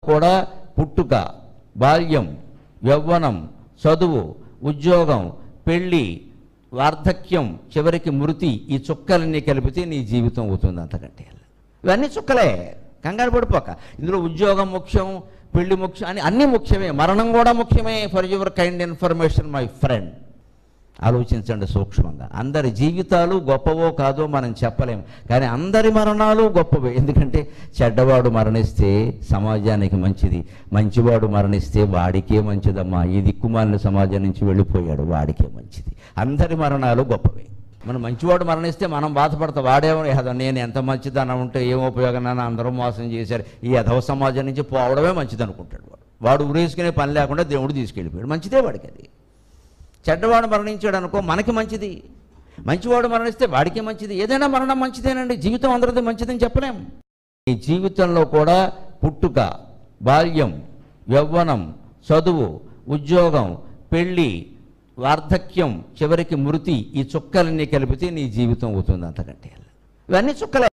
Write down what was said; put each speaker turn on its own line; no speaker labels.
కూడా పుట్టుక, బాల్యం, యవ్వనం, చదువు, ఉద్యోగం, పెళ్ళి, వార్ధక్యం, చివరికి మృతి, ఈ చుక్కలన్నీ కలిపితే నీ జీవితం అవుతుంది. అంతకంటే ఇవన్నీ చుక్కలే, కంగారు పడిపోక. ఇందులో ఉద్యోగం ముఖ్యం, పెళ్లి ముఖ్యం అని అన్నీ ముఖ్యమే, మరణం కూడా ముఖ్యమే. For your kind information my friend. ఆలోచించండి సూక్ష్మంగా. అందరి జీవితాలు గొప్పవో కాదో మనం చెప్పలేము, కానీ అందరి మరణాలు గొప్పవే. ఎందుకంటే చెడ్డవాడు మరణిస్తే సమాజానికి మంచిది, మంచివాడు మరణిస్తే వాడికే మంచిదమ్మా. ఈ దిక్కుమాలిన సమాజం నుంచి వెళ్ళిపోయాడు, వాడికే మంచిది. అందరి మరణాలు గొప్పవే. మనం మంచివాడు మరణిస్తే మనం బాధపడతాం, వాడేమో నేను ఎంత మంచిదనం ఉంటే ఏం ఉపయోగం, అందరూ మోసం చేశారు, ఈ అధవ సమాజం నుంచి పోవడమే మంచిది అనుకుంటాడు. వాడు ఉరేసుకునే పని లేకుండా దేవుడు తీసుకెళ్ళిపోయాడు, మంచిదే వాడికి. అది చెడ్డవాడు మరణించాడు అనుకో మనకి మంచిది, మంచివాడు మరణిస్తే వాడికి మంచిది. ఏదైనా మరణం మంచిదేనండి, జీవితం అందరిది మంచిదని చెప్పలేం. ఈ జీవితంలో కూడా పుట్టుక, బాల్యం, యవ్వనం, చదువు, ఉద్యోగం, పెళ్ళి, వార్ధక్యం, చివరికి మృతి, ఈ చుక్కలన్నీ కలిపితే నీ జీవితం అవుతుంది. అంతకంటే ఇవన్నీ చుక్కలే.